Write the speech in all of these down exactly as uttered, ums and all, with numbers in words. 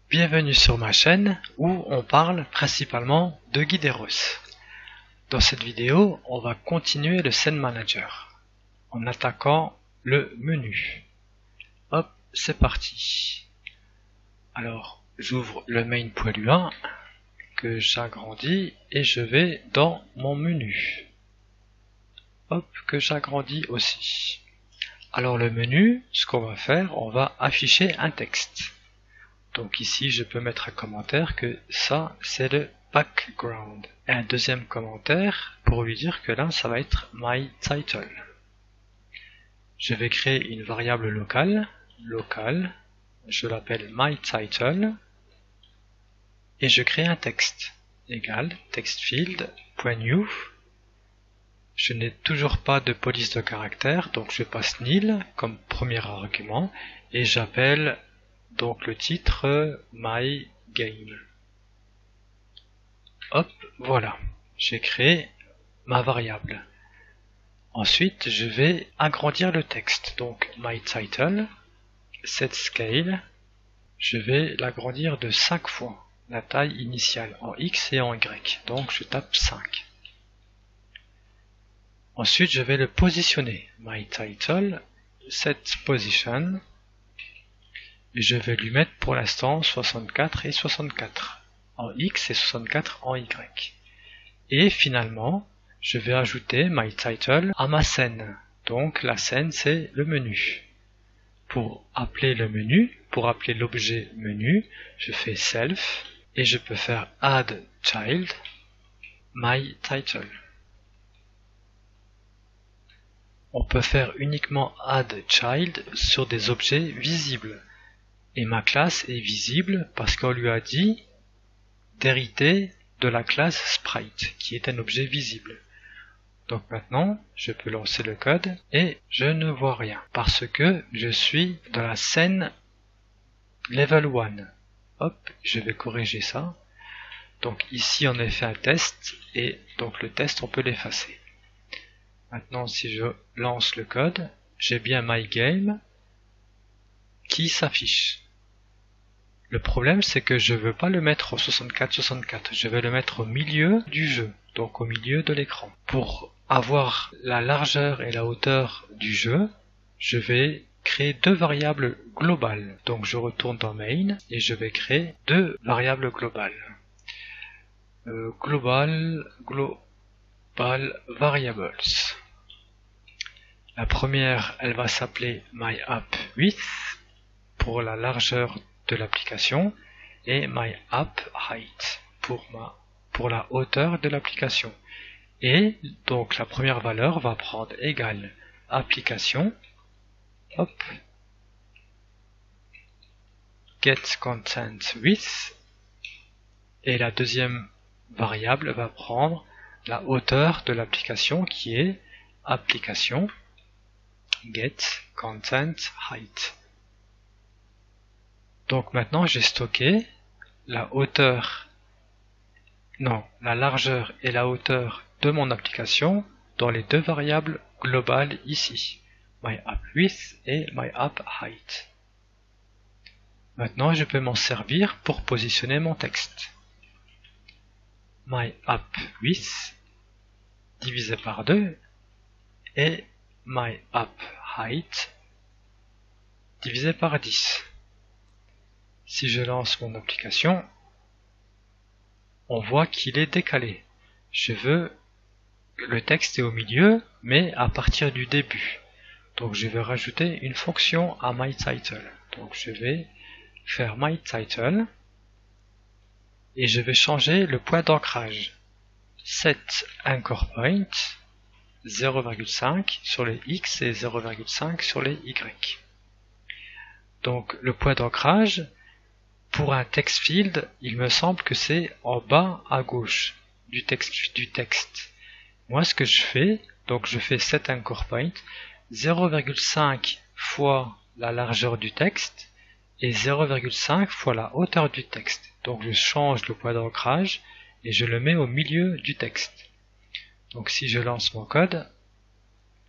Bienvenue sur ma chaîne où on parle principalement de Guideros. Dans cette vidéo, on va continuer le Scene Manager en attaquant le menu. Hop, c'est parti. Alors, j'ouvre le main.un que j'agrandis et je vais dans mon menu. Hop, que j'agrandis aussi. Alors le menu, ce qu'on va faire, on va afficher un texte. Donc ici, je peux mettre un commentaire que ça, c'est le background. Et un deuxième commentaire pour lui dire que là, ça va être my title. Je vais créer une variable locale, locale, je l'appelle my title, et je crée un texte, égal textfield.new. Je n'ai toujours pas de police de caractère, donc je passe nil comme premier argument, et j'appelle donc le titre my game. Hop, voilà, j'ai créé ma variable. Ensuite, je vais agrandir le texte. Donc my title, set scale, je vais l'agrandir de cinq fois la taille initiale en X et en Y. Donc je tape cinq. Ensuite, je vais le positionner. My title, set position. Et je vais lui mettre pour l'instant soixante-quatre et soixante-quatre en X et soixante-quatre en Y. Et finalement, je vais ajouter my title à ma scène. Donc la scène, c'est le menu. Pour appeler le menu, pour appeler l'objet menu, je fais self et je peux faire add child my title. On peut faire uniquement add child sur des objets visibles. Et ma classe est visible parce qu'on lui a dit d'hériter de la classe sprite, qui est un objet visible. Donc maintenant, je peux lancer le code et je ne vois rien parce que je suis dans la scène level un. Hop, je vais corriger ça. Donc ici, on a fait un test et donc le test, on peut l'effacer. Maintenant, si je lance le code, j'ai bien my game qui s'affiche. Le problème, c'est que je ne veux pas le mettre au soixante-quatre soixante-quatre, je vais le mettre au milieu du jeu, donc au milieu de l'écran. Pour avoir la largeur et la hauteur du jeu, je vais créer deux variables globales. Donc je retourne dans main et je vais créer deux variables globales. Euh, global, global variables. La première, elle va s'appeler myAppWidth pour la largeur de l'application et myAppHeight pour ma pour la hauteur de l'application. Et donc la première valeur va prendre égal application, hop, getContentWidth, et la deuxième variable va prendre la hauteur de l'application qui est application getContentHeight. Donc maintenant j'ai stocké la hauteur, non, la largeur et la hauteur de mon application dans les deux variables globales ici, myAppWidth et myAppHeight. Maintenant je peux m'en servir pour positionner mon texte. myAppWidth divisé par deux et myAppHeight divisé par dix. Si je lance mon application, on voit qu'il est décalé. Je veux le texte est au milieu, mais à partir du début. Donc je vais rajouter une fonction à myTitle. Donc je vais faire myTitle et je vais changer le point d'ancrage. Set anchor point zéro virgule cinq sur les X et zéro virgule cinq sur les Y. Donc le point d'ancrage, pour un text field, il me semble que c'est en bas à gauche du texte, du texte. Moi, ce que je fais, donc je fais set anchor point, zéro virgule cinq fois la largeur du texte et zéro virgule cinq fois la hauteur du texte. Donc je change le point d'ancrage et je le mets au milieu du texte. Donc si je lance mon code,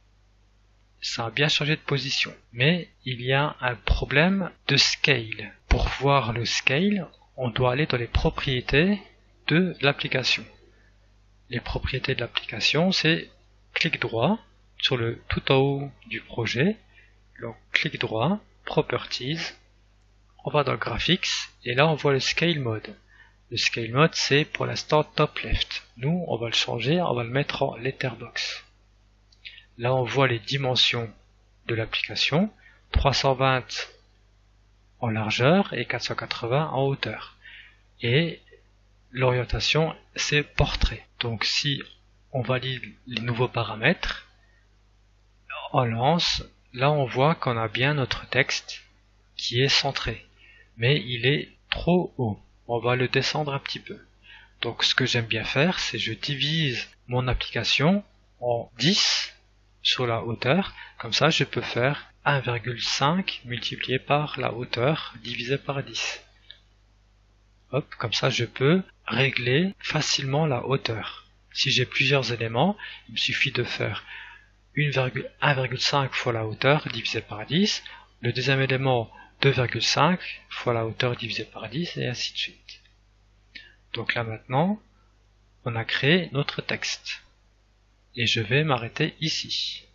ça a bien changé de position. Mais il y a un problème de scale. Pour pour voir le scale, on doit aller dans les propriétés de l'application. Les propriétés de l'application, c'est clic droit sur le tout en haut du projet, donc clic droit, Properties, on va dans Graphics, et là on voit le Scale Mode. Le Scale Mode, c'est pour l'instant Top Left. Nous, on va le changer, on va le mettre en Letterbox. Là on voit les dimensions de l'application, trois cent vingt en largeur et quatre cent quatre-vingts en hauteur. Et l'orientation, c'est portrait. Donc si on valide les nouveaux paramètres, on lance, là on voit qu'on a bien notre texte qui est centré. Mais il est trop haut. On va le descendre un petit peu. Donc ce que j'aime bien faire, c'est je divise mon application en dix sur la hauteur. Comme ça, je peux faire un virgule cinq multiplié par la hauteur divisé par dix. Hop, comme ça je peux régler facilement la hauteur. Si j'ai plusieurs éléments, il me suffit de faire un virgule cinq fois la hauteur divisé par dix, le deuxième élément deux virgule cinq fois la hauteur divisé par dix, et ainsi de suite. Donc là maintenant, on a créé notre texte. Et je vais m'arrêter ici.